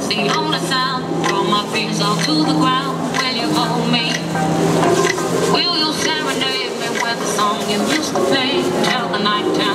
It's the only sound. Throw my fears all to the ground. Will you hold me? Will you serenade me with the song you used to play till the night turns